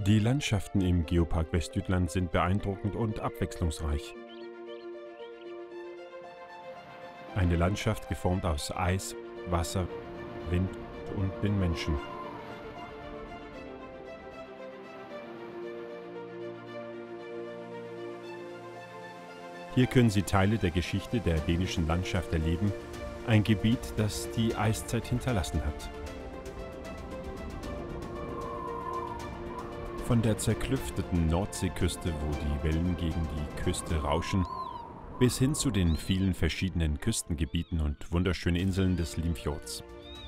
Die Landschaften im Geopark Westjütland sind beeindruckend und abwechslungsreich. Eine Landschaft geformt aus Eis, Wasser, Wind und den Menschen. Hier können Sie Teile der Geschichte der dänischen Landschaft erleben, ein Gebiet, das die Eiszeit hinterlassen hat. Von der zerklüfteten Nordseeküste, wo die Wellen gegen die Küste rauschen, bis hin zu den vielen verschiedenen Küstengebieten und wunderschönen Inseln des Limfjords.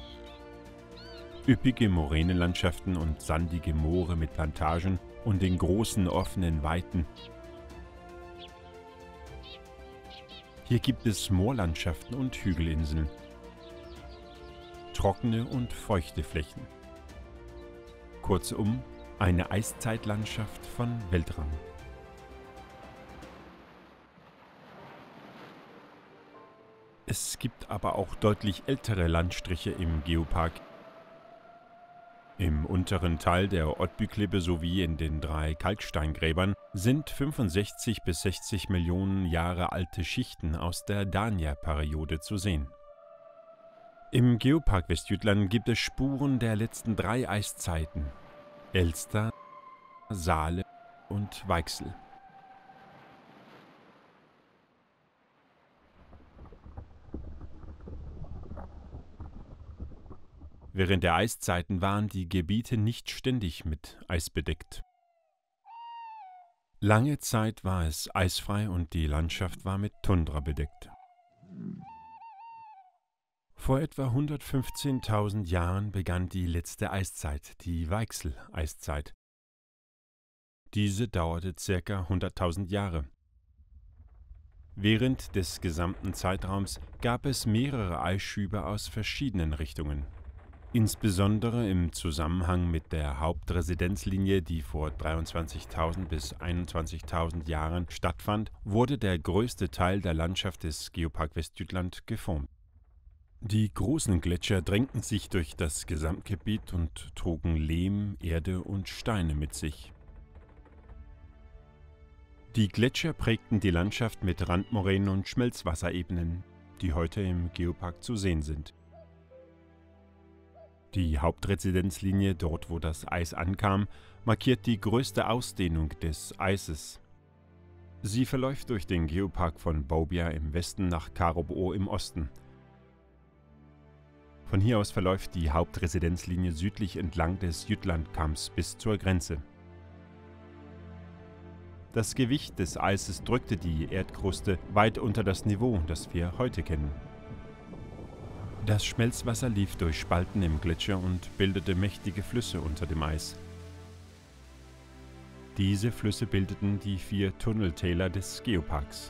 Üppige Moränenlandschaften und sandige Moore mit Plantagen und den großen offenen Weiten. Hier gibt es Moorlandschaften und Hügelinseln, trockene und feuchte Flächen. Kurzum, eine Eiszeitlandschaft von Weltrang. Es gibt aber auch deutlich ältere Landstriche im Geopark. Im unteren Teil der Oddbyklippe sowie in den 3 Kalksteingräbern sind 65 bis 60 Millionen Jahre alte Schichten aus der Dania-Periode zu sehen. Im Geopark Westjütland gibt es Spuren der letzten 3 Eiszeiten: Elster, Saale und Weichsel. Während der Eiszeiten waren die Gebiete nicht ständig mit Eis bedeckt. Lange Zeit war es eisfrei und die Landschaft war mit Tundra bedeckt. Vor etwa 115.000 Jahren begann die letzte Eiszeit, die Weichsel-Eiszeit. Diese dauerte ca. 100.000 Jahre. Während des gesamten Zeitraums gab es mehrere Eisschübe aus verschiedenen Richtungen. Insbesondere im Zusammenhang mit der Hauptresidenzlinie, die vor 23.000 bis 21.000 Jahren stattfand, wurde der größte Teil der Landschaft des Geopark Westjütland geformt. Die großen Gletscher drängten sich durch das Gesamtgebiet und trugen Lehm, Erde und Steine mit sich. Die Gletscher prägten die Landschaft mit Randmoränen und Schmelzwasserebenen, die heute im Geopark zu sehen sind. Die Hauptresidenzlinie, dort wo das Eis ankam, markiert die größte Ausdehnung des Eises. Sie verläuft durch den Geopark von Bovia im Westen nach Karup-o im Osten. Von hier aus verläuft die Hauptresidenzlinie südlich entlang des Jütlandkamms bis zur Grenze. Das Gewicht des Eises drückte die Erdkruste weit unter das Niveau, das wir heute kennen. Das Schmelzwasser lief durch Spalten im Gletscher und bildete mächtige Flüsse unter dem Eis. Diese Flüsse bildeten die 4 Tunneltäler des Geoparks.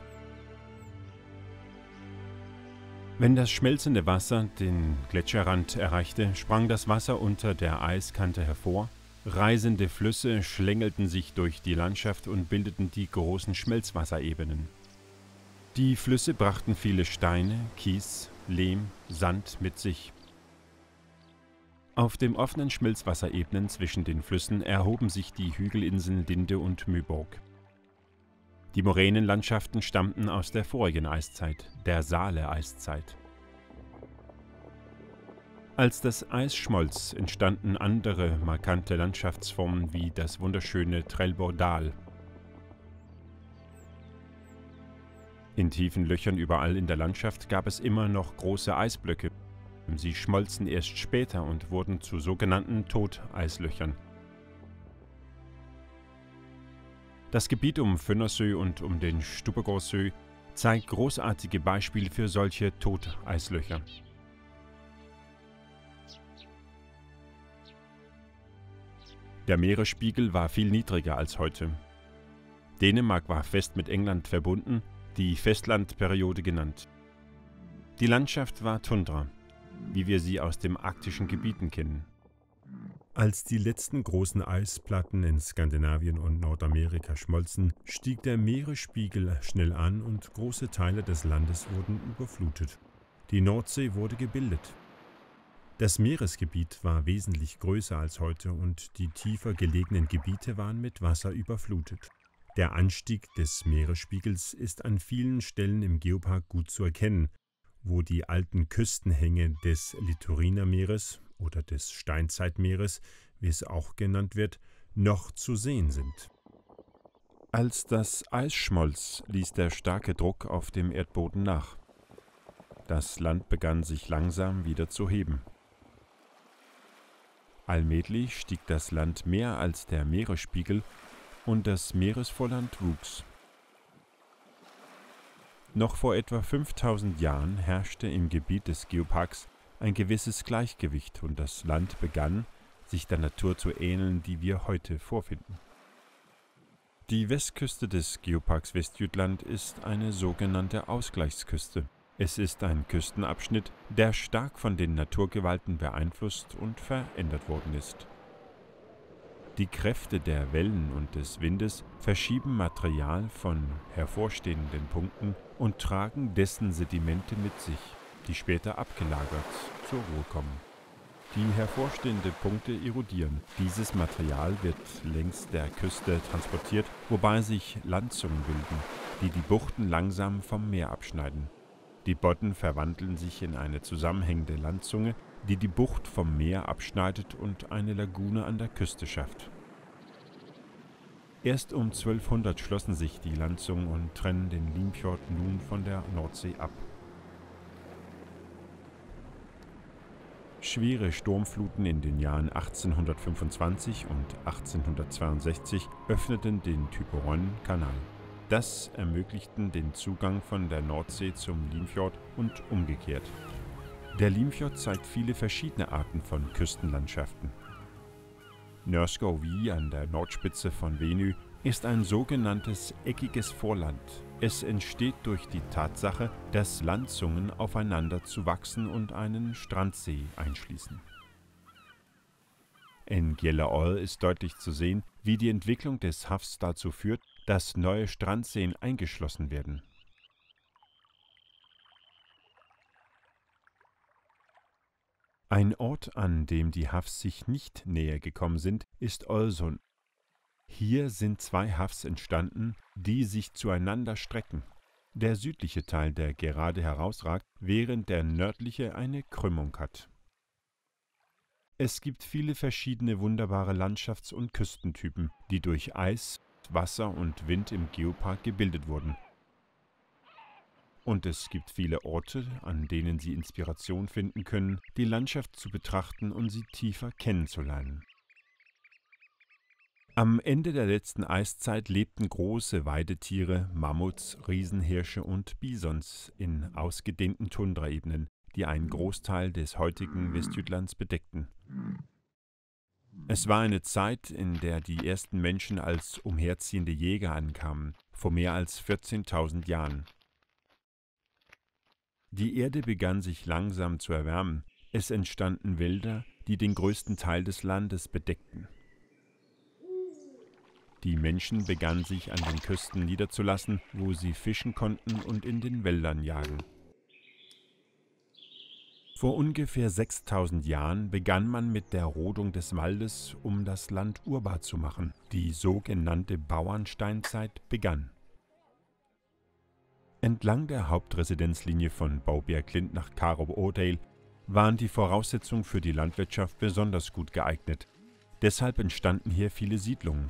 Wenn das schmelzende Wasser den Gletscherrand erreichte, sprang das Wasser unter der Eiskante hervor. Reißende Flüsse schlängelten sich durch die Landschaft und bildeten die großen Schmelzwasserebenen. Die Flüsse brachten viele Steine, Kies, Lehm, Sand mit sich. Auf dem offenen Schmelzwasserebenen zwischen den Flüssen erhoben sich die Hügelinseln Linde und Myborg. Die Moränenlandschaften stammten aus der vorigen Eiszeit, der Saale-Eiszeit. Als das Eis schmolz, entstanden andere markante Landschaftsformen wie das wunderschöne Trelleborg-Dal. In tiefen Löchern überall in der Landschaft gab es immer noch große Eisblöcke. Sie schmolzen erst später und wurden zu sogenannten Toteislöchern. Das Gebiet um Fønnersø und um den Stubbegårdsø zeigt großartige Beispiele für solche Toteislöcher. Der Meeresspiegel war viel niedriger als heute. Dänemark war fest mit England verbunden, die Festlandperiode genannt. Die Landschaft war Tundra, wie wir sie aus den arktischen Gebieten kennen. Als die letzten großen Eisplatten in Skandinavien und Nordamerika schmolzen, stieg der Meeresspiegel schnell an und große Teile des Landes wurden überflutet. Die Nordsee wurde gebildet. Das Meeresgebiet war wesentlich größer als heute und die tiefer gelegenen Gebiete waren mit Wasser überflutet. Der Anstieg des Meeresspiegels ist an vielen Stellen im Geopark gut zu erkennen, wo die alten Küstenhänge des Litoriner Meeres oder des Steinzeitmeeres, wie es auch genannt wird, noch zu sehen sind. Als das Eis schmolz, ließ der starke Druck auf dem Erdboden nach. Das Land begann sich langsam wieder zu heben. Allmählich stieg das Land mehr als der Meeresspiegel und das Meeresvorland wuchs. Noch vor etwa 5000 Jahren herrschte im Gebiet des Geoparks ein gewisses Gleichgewicht und das Land begann, sich der Natur zu ähneln, die wir heute vorfinden. Die Westküste des Geoparks Westjütland ist eine sogenannte Ausgleichsküste. Es ist ein Küstenabschnitt, der stark von den Naturgewalten beeinflusst und verändert worden ist. Die Kräfte der Wellen und des Windes verschieben Material von hervorstehenden Punkten und tragen dessen Sedimente mit sich, die später abgelagert zur Ruhe kommen. Die hervorstehenden Punkte erodieren. Dieses Material wird längs der Küste transportiert, wobei sich Landzungen bilden, die die Buchten langsam vom Meer abschneiden. Die Bodden verwandeln sich in eine zusammenhängende Landzunge, die die Bucht vom Meer abschneidet und eine Lagune an der Küste schafft. Erst um 1200 schlossen sich die Landzungen und trennen den Limfjord nun von der Nordsee ab. Schwere Sturmfluten in den Jahren 1825 und 1862 öffneten den Typeron-Kanal. Das ermöglichten den Zugang von der Nordsee zum Limfjord und umgekehrt. Der Limfjord zeigt viele verschiedene Arten von Küstenlandschaften. Nørskov an der Nordspitze von Venø ist ein sogenanntes eckiges Vorland. Es entsteht durch die Tatsache, dass Landzungen aufeinander zuwachsen und einen Strandsee einschließen. In Gjellaøy ist deutlich zu sehen, wie die Entwicklung des Havs dazu führt, dass neue Strandseen eingeschlossen werden. Ein Ort, an dem die Havs sich nicht näher gekommen sind, ist Ålesund. Hier sind zwei Havs entstanden, die sich zueinander strecken. Der südliche Teil, der gerade herausragt, während der nördliche eine Krümmung hat. Es gibt viele verschiedene wunderbare Landschafts- und Küstentypen, die durch Eis, Wasser und Wind im Geopark gebildet wurden. Und es gibt viele Orte, an denen Sie Inspiration finden können, die Landschaft zu betrachten und sie tiefer kennenzulernen. Am Ende der letzten Eiszeit lebten große Weidetiere, Mammuts, Riesenhirsche und Bisons in ausgedehnten Tundraebenen, die einen Großteil des heutigen Westjütlands bedeckten. Es war eine Zeit, in der die ersten Menschen als umherziehende Jäger ankamen, vor mehr als 14.000 Jahren. Die Erde begann sich langsam zu erwärmen. Es entstanden Wälder, die den größten Teil des Landes bedeckten. Die Menschen begannen sich an den Küsten niederzulassen, wo sie fischen konnten und in den Wäldern jagen. Vor ungefähr 6000 Jahren begann man mit der Rodung des Waldes, um das Land urbar zu machen. Die sogenannte Bauernsteinzeit begann. Entlang der Hauptresidenzlinie von Bouwberg-Klint nach Karup-Odale waren die Voraussetzungen für die Landwirtschaft besonders gut geeignet. Deshalb entstanden hier viele Siedlungen.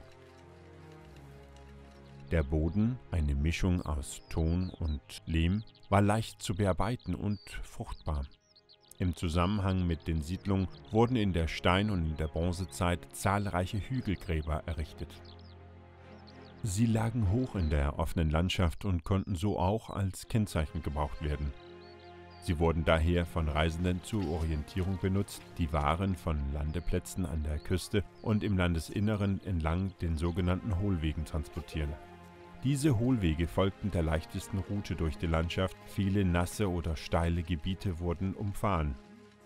Der Boden, eine Mischung aus Ton und Lehm, war leicht zu bearbeiten und fruchtbar. Im Zusammenhang mit den Siedlungen wurden in der Stein- und in der Bronzezeit zahlreiche Hügelgräber errichtet. Sie lagen hoch in der offenen Landschaft und konnten so auch als Kennzeichen gebraucht werden. Sie wurden daher von Reisenden zur Orientierung benutzt, die Waren von Landeplätzen an der Küste und im Landesinneren entlang den sogenannten Hohlwegen transportieren. Diese Hohlwege folgten der leichtesten Route durch die Landschaft, viele nasse oder steile Gebiete wurden umfahren.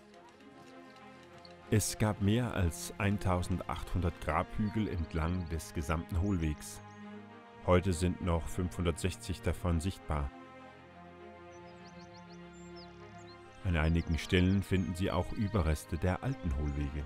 Es gab mehr als 1800 Grabhügel entlang des gesamten Hohlwegs. Heute sind noch 560 davon sichtbar. An einigen Stellen finden Sie auch Überreste der alten Hohlwege.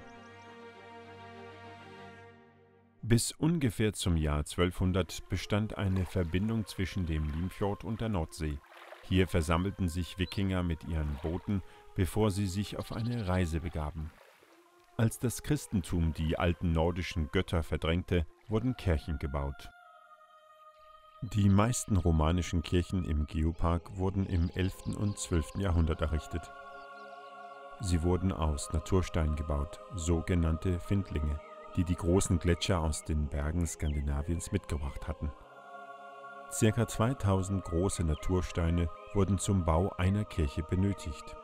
Bis ungefähr zum Jahr 1200 bestand eine Verbindung zwischen dem Limfjord und der Nordsee. Hier versammelten sich Wikinger mit ihren Booten, bevor sie sich auf eine Reise begaben. Als das Christentum die alten nordischen Götter verdrängte, wurden Kirchen gebaut. Die meisten romanischen Kirchen im Geopark wurden im 11. und 12. Jahrhundert errichtet. Sie wurden aus Naturstein gebaut, sogenannte Findlinge, die die großen Gletscher aus den Bergen Skandinaviens mitgebracht hatten. Circa 2000 große Natursteine wurden zum Bau einer Kirche benötigt.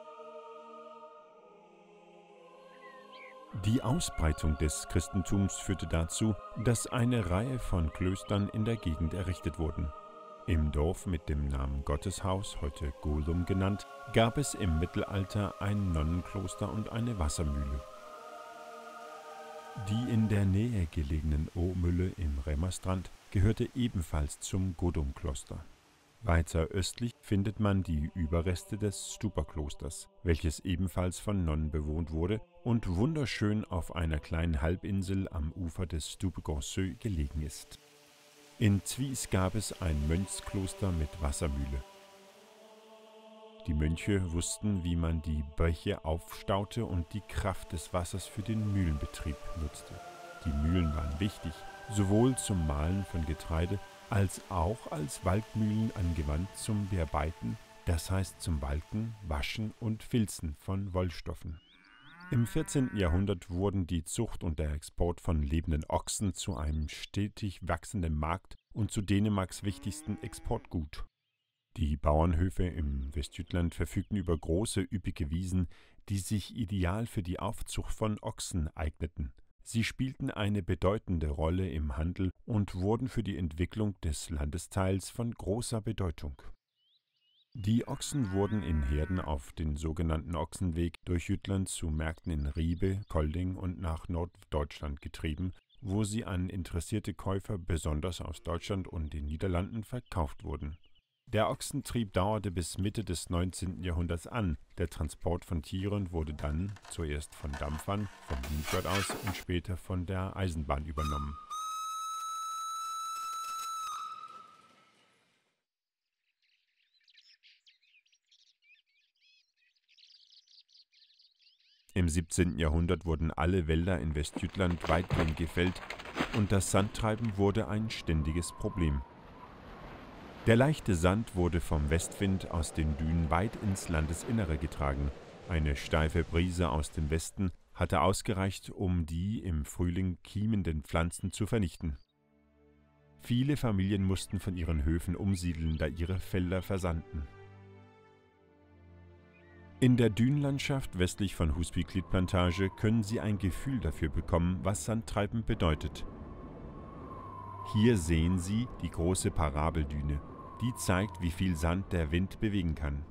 Die Ausbreitung des Christentums führte dazu, dass eine Reihe von Klöstern in der Gegend errichtet wurden. Im Dorf mit dem Namen Gotteshaus, heute Golum genannt, gab es im Mittelalter ein Nonnenkloster und eine Wassermühle. Die in der Nähe gelegenen Ohmühle im Remmerstrand gehörte ebenfalls zum Godum-Kloster. Weiter östlich findet man die Überreste des Stupa-Klosters, welches ebenfalls von Nonnen bewohnt wurde und wunderschön auf einer kleinen Halbinsel am Ufer des Stupegårdsö gelegen ist. In Tvis gab es ein Mönchskloster mit Wassermühle. Die Mönche wussten, wie man die Bäche aufstaute und die Kraft des Wassers für den Mühlenbetrieb nutzte. Die Mühlen waren wichtig, sowohl zum Mahlen von Getreide als auch als Walkmühlen angewandt zum Bearbeiten, das heißt zum Walken, Waschen und Filzen von Wollstoffen. Im 14. Jahrhundert wurden die Zucht und der Export von lebenden Ochsen zu einem stetig wachsenden Markt und zu Dänemarks wichtigsten Exportgut. Die Bauernhöfe im Westjütland verfügten über große, üppige Wiesen, die sich ideal für die Aufzucht von Ochsen eigneten. Sie spielten eine bedeutende Rolle im Handel und wurden für die Entwicklung des Landesteils von großer Bedeutung. Die Ochsen wurden in Herden auf den sogenannten Ochsenweg durch Jütland zu Märkten in Ribe, Kolding und nach Norddeutschland getrieben, wo sie an interessierte Käufer besonders aus Deutschland und den Niederlanden verkauft wurden. Der Ochsentrieb dauerte bis Mitte des 19. Jahrhunderts an. Der Transport von Tieren wurde dann zuerst von Dampfern vom Limfjord aus und später von der Eisenbahn übernommen. Im 17. Jahrhundert wurden alle Wälder in Westjütland weitgehend gefällt und das Sandtreiben wurde ein ständiges Problem. Der leichte Sand wurde vom Westwind aus den Dünen weit ins Landesinnere getragen. Eine steife Brise aus dem Westen hatte ausgereicht, um die im Frühling kiemenden Pflanzen zu vernichten. Viele Familien mussten von ihren Höfen umsiedeln, da ihre Felder versandten. In der Dünenlandschaft westlich von Husby-Klittplantage können Sie ein Gefühl dafür bekommen, was Sandtreiben bedeutet. Hier sehen Sie die große Parabeldüne. Die zeigt, wie viel Sand der Wind bewegen kann.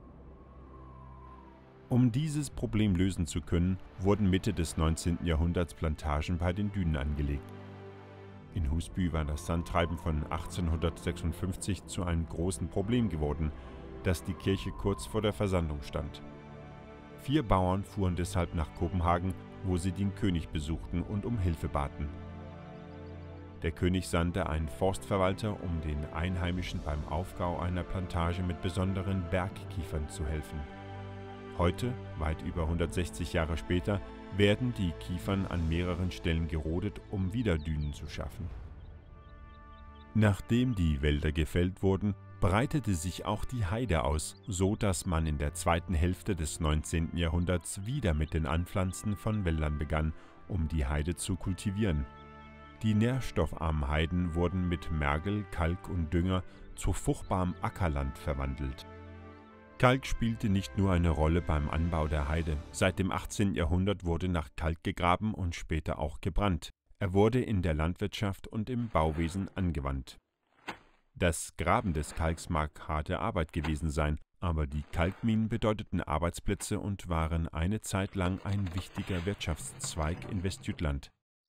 Um dieses Problem lösen zu können, wurden Mitte des 19. Jahrhunderts Plantagen bei den Dünen angelegt. In Husby war das Sandtreiben von 1856 zu einem großen Problem geworden, dass die Kirche kurz vor der Versandung stand. 4 Bauern fuhren deshalb nach Kopenhagen, wo sie den König besuchten und um Hilfe baten. Der König sandte einen Forstverwalter, um den Einheimischen beim Aufbau einer Plantage mit besonderen Bergkiefern zu helfen. Heute, weit über 160 Jahre später, werden die Kiefern an mehreren Stellen gerodet, um wieder Dünen zu schaffen. Nachdem die Wälder gefällt wurden, breitete sich auch die Heide aus, so dass man in der zweiten Hälfte des 19. Jahrhunderts wieder mit den Anpflanzen von Wäldern begann, um die Heide zu kultivieren. Die nährstoffarmen Heiden wurden mit Mergel, Kalk und Dünger zu fruchtbarem Ackerland verwandelt. Kalk spielte nicht nur eine Rolle beim Anbau der Heide. Seit dem 18. Jahrhundert wurde nach Kalk gegraben und später auch gebrannt. Er wurde in der Landwirtschaft und im Bauwesen angewandt. Das Graben des Kalks mag harte Arbeit gewesen sein, aber die Kalkminen bedeuteten Arbeitsplätze und waren eine Zeit lang ein wichtiger Wirtschaftszweig in Westjütland.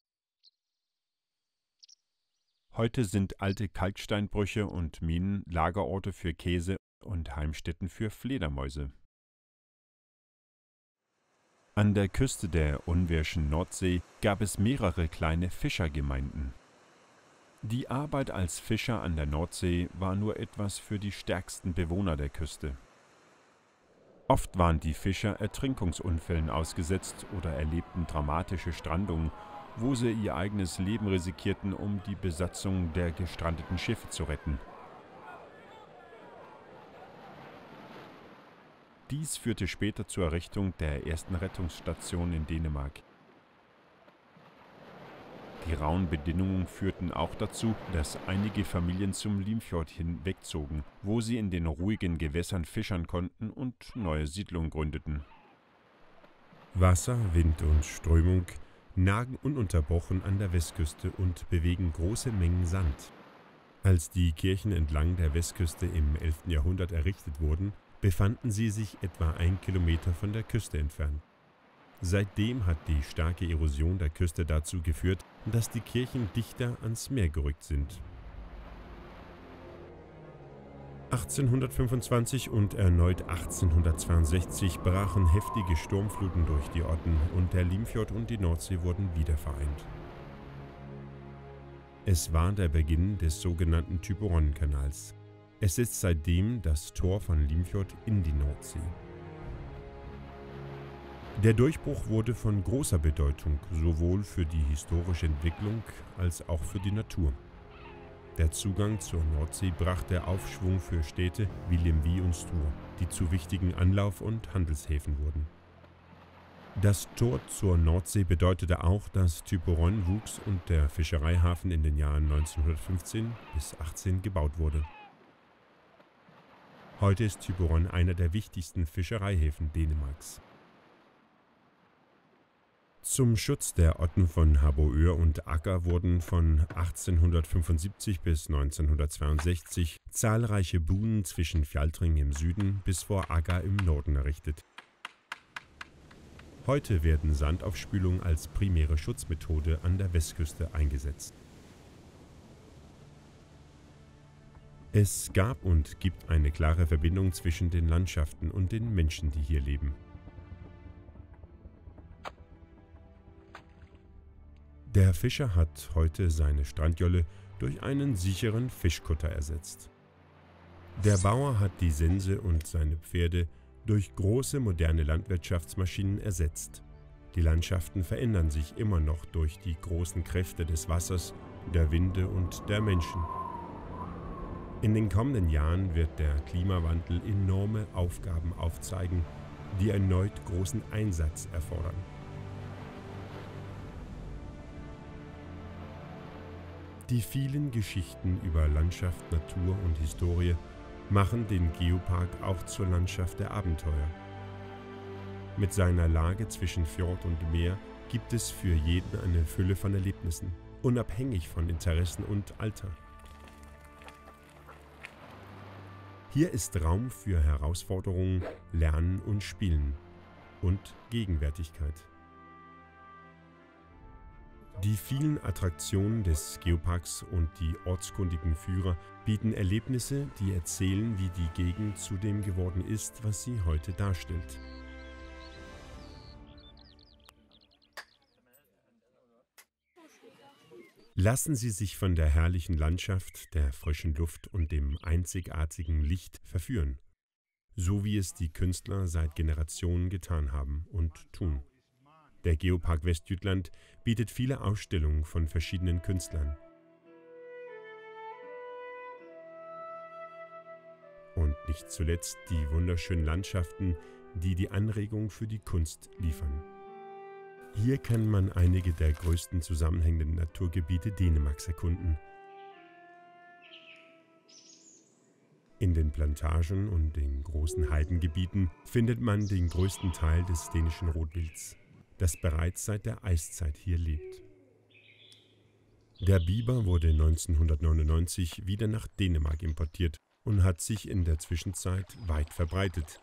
Heute sind alte Kalksteinbrüche und Minen Lagerorte für Käse und Heimstätten für Fledermäuse. An der Küste der unwirschen Nordsee gab es mehrere kleine Fischergemeinden. Die Arbeit als Fischer an der Nordsee war nur etwas für die stärksten Bewohner der Küste. Oft waren die Fischer Ertrinkungsunfällen ausgesetzt oder erlebten dramatische Strandungen, wo sie ihr eigenes Leben riskierten, um die Besatzung der gestrandeten Schiffe zu retten. Dies führte später zur Errichtung der ersten Rettungsstation in Dänemark. Die rauen Bedingungen führten auch dazu, dass einige Familien zum Limfjord hin wegzogen, wo sie in den ruhigen Gewässern fischern konnten und neue Siedlungen gründeten. Wasser, Wind und Strömung nagen ununterbrochen an der Westküste und bewegen große Mengen Sand. Als die Kirchen entlang der Westküste im 11. Jahrhundert errichtet wurden, befanden sie sich etwa 1 Kilometer von der Küste entfernt. Seitdem hat die starke Erosion der Küste dazu geführt, dass die Kirchen dichter ans Meer gerückt sind. 1825 und erneut 1862 brachen heftige Sturmfluten durch die Odden und der Limfjord und die Nordsee wurden wieder vereint. Es war der Beginn des sogenannten Thyboron-Kanals. Es ist seitdem das Tor von Limfjord in die Nordsee. Der Durchbruch wurde von großer Bedeutung, sowohl für die historische Entwicklung als auch für die Natur. Der Zugang zur Nordsee brachte Aufschwung für Städte wie Lemvig und Struer, die zu wichtigen Anlauf- und Handelshäfen wurden. Das Tor zur Nordsee bedeutete auch, dass Thyboron wuchs und der Fischereihafen in den Jahren 1915 bis 18 gebaut wurde. Heute ist Thyboron einer der wichtigsten Fischereihäfen Dänemarks. Zum Schutz der Otten von Harboøre und Agger wurden von 1875 bis 1962 zahlreiche Buhnen zwischen Fjaltring im Süden bis vor Agger im Norden errichtet. Heute werden Sandaufspülung als primäre Schutzmethode an der Westküste eingesetzt. Es gab und gibt eine klare Verbindung zwischen den Landschaften und den Menschen, die hier leben. Der Fischer hat heute seine Strandjolle durch einen sicheren Fischkutter ersetzt. Der Bauer hat die Sense und seine Pferde durch große moderne Landwirtschaftsmaschinen ersetzt. Die Landschaften verändern sich immer noch durch die großen Kräfte des Wassers, der Winde und der Menschen. In den kommenden Jahren wird der Klimawandel enorme Aufgaben aufzeigen, die erneut großen Einsatz erfordern. Die vielen Geschichten über Landschaft, Natur und Historie machen den Geopark auch zur Landschaft der Abenteuer. Mit seiner Lage zwischen Fjord und Meer gibt es für jeden eine Fülle von Erlebnissen, unabhängig von Interessen und Alter. Hier ist Raum für Herausforderungen, Lernen und Spielen und Gegenwärtigkeit. Die vielen Attraktionen des Geoparks und die ortskundigen Führer bieten Erlebnisse, die erzählen, wie die Gegend zu dem geworden ist, was sie heute darstellt. Lassen Sie sich von der herrlichen Landschaft, der frischen Luft und dem einzigartigen Licht verführen, so wie es die Künstler seit Generationen getan haben und tun. Der Geopark Westjütland bietet viele Ausstellungen von verschiedenen Künstlern. Und nicht zuletzt die wunderschönen Landschaften, die die Anregung für die Kunst liefern. Hier kann man einige der größten zusammenhängenden Naturgebiete Dänemarks erkunden. In den Plantagen und den großen Heidengebieten findet man den größten Teil des dänischen Rotwilds, das bereits seit der Eiszeit hier lebt. Der Biber wurde 1999 wieder nach Dänemark importiert und hat sich in der Zwischenzeit weit verbreitet.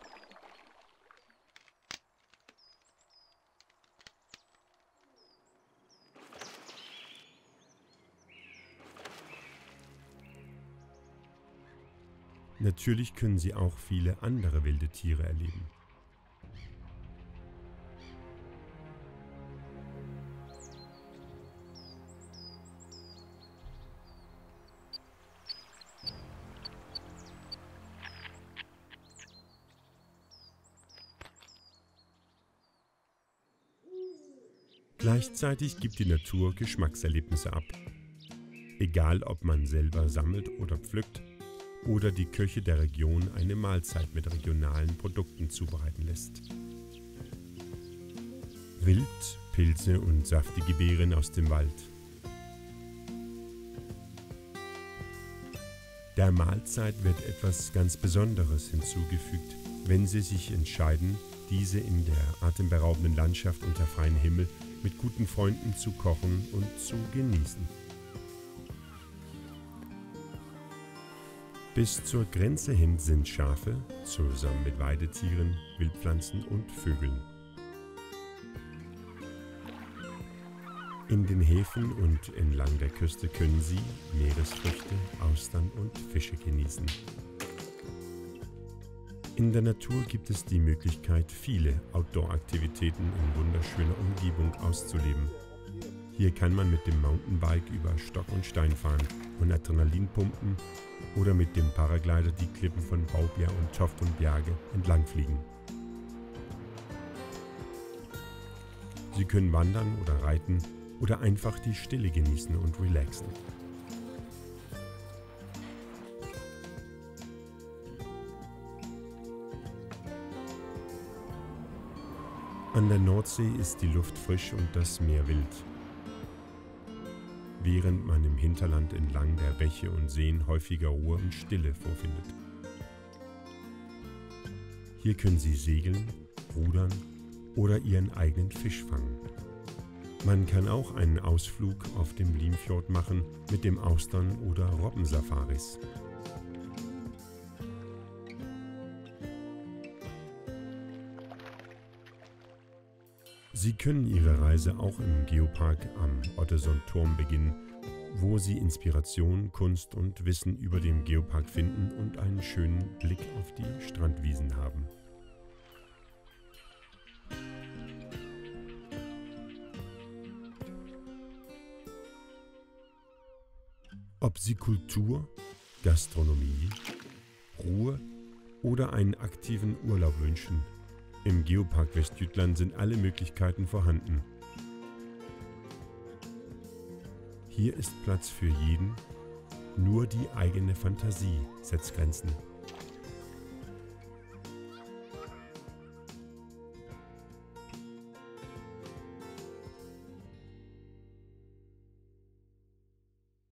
Natürlich können Sie auch viele andere wilde Tiere erleben. Gleichzeitig gibt die Natur Geschmackserlebnisse ab. Egal, ob man selber sammelt oder pflückt oder die Köche der Region eine Mahlzeit mit regionalen Produkten zubereiten lässt. Wild, Pilze und saftige Beeren aus dem Wald. Der Mahlzeit wird etwas ganz Besonderes hinzugefügt, wenn Sie sich entscheiden, diese in der atemberaubenden Landschaft unter freiem Himmel mit guten Freunden zu kochen und zu genießen. Bis zur Grenze hin sind Schafe, zusammen mit Weidetieren, Wildpflanzen und Vögeln. In den Häfen und entlang der Küste können Sie Meeresfrüchte, Austern und Fische genießen. In der Natur gibt es die Möglichkeit, viele Outdoor-Aktivitäten in wunderschöner Umgebung auszuleben. Hier kann man mit dem Mountainbike über Stock und Stein fahren und Adrenalin pumpen oder mit dem Paraglider die Klippen von Baubjer und Toft und Berge entlangfliegen. Sie können wandern oder reiten oder einfach die Stille genießen und relaxen. An der Nordsee ist die Luft frisch und das Meer wild. Während man im Hinterland entlang der Bäche und Seen häufiger Ruhe und Stille vorfindet. Hier können Sie segeln, rudern oder Ihren eigenen Fisch fangen. Man kann auch einen Ausflug auf dem Limfjord machen mit dem Austern- oder Robbensafaris. Sie können Ihre Reise auch im Geopark am Ottesson-Turm beginnen, wo Sie Inspiration, Kunst und Wissen über den Geopark finden und einen schönen Blick auf die Strandwiesen haben. Ob Sie Kultur, Gastronomie, Ruhe oder einen aktiven Urlaub wünschen, im Geopark Westjütland sind alle Möglichkeiten vorhanden. Hier ist Platz für jeden, nur die eigene Fantasie setzt Grenzen.